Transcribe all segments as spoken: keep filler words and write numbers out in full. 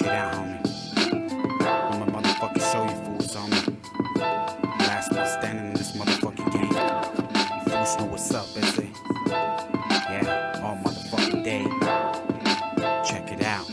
it out, homie. I'ma motherfucking show you fools, homie. Last one standing in this motherfucking game. You fools know what's up, is it? Yeah, all motherfucking day. Check it out.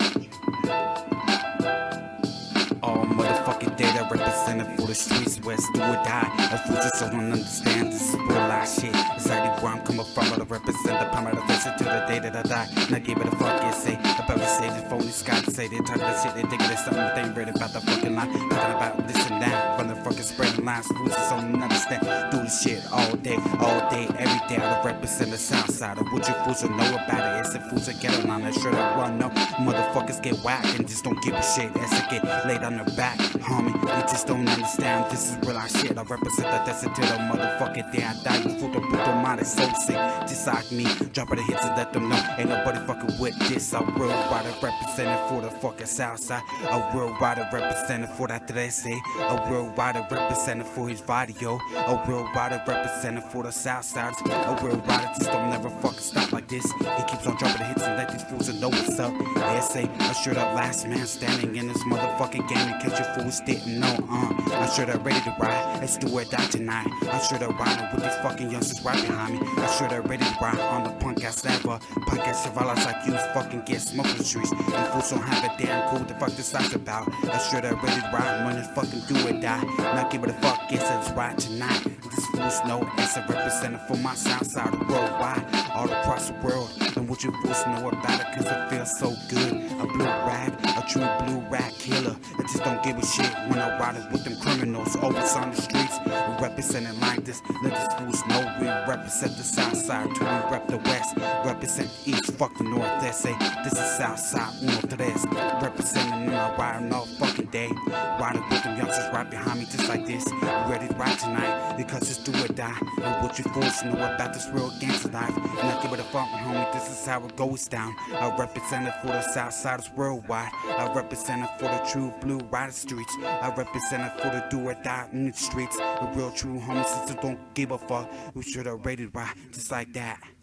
All motherfucking day that represented for the streets, West do or die. A fool just don't understand this is real life shit. Exactly where I'm coming from, but I represent the power of this to the day that I die. Not give it a fuck, it say about the stage, the phony sky to say they talk that shit, they think there's something that they ain't read about the fucking line. Talking about this and that, from the fucking spreading lines. Fools just don't understand. Do this shit all day, all day, every day. I represent the south side of what you fools will know about it. It's the fools that get on that sure that run no motherfuckers get whacked and just don't give a shit. As it get laid on their back, homie, you just don't understand. This is real life shit. I represent that that's until the motherfucking day I die. You fool to put them out, it's so sick. Just like me, dropping the hits and let them know ain't nobody fucking with this. A real rider representing for the fucking south side. A real rider representing for that trece. A real rider representing for his video. A real rider representing for the south side. A real rider just don't never fucking stop like this. He keeps on dropping the hits and let these fools know what's up. They say I sure that last man standing in this motherfucking game in case you fools didn't know. Uh, I'm sure they're ready to ride. Let's do it die tonight. I'm sure they're riding with these fucking youngsters right behind me. I'm sure they're ready to ride on the punk ass ever. Punk ass survivors like you fucking get smoked in the streets. And fools don't have it damn cool. What the fuck this song's about? I'm sure they're ready to ride when they fucking do it die. Not give it a fuck, yes, it's right tonight. These fools know it's a representative for my south side of the worldwide. All across the world. And what you fools know about it, cause it feels so good. A blue rag, a true blue rag killer. I just don't give a shit when I ride it with them criminals. Always on the streets, we represent it like this. Let these fools know we represent the south side too. We rep the west, represent the east, fuck the north. They say this is south side, uno tres. Representing and I riding all fucking day. Riding with them youngsters right behind me just like this. We ready to ride tonight because it's do or die. And what you fools know about this real gangster life. And I give it a fuck, homie, this is how it goes down. I represent it for the south siders worldwide. I represent it for the true blue rider streets. I represent it for the do or die in the streets. The real true homies that don't give a fuck. We should have ready to ride just like that.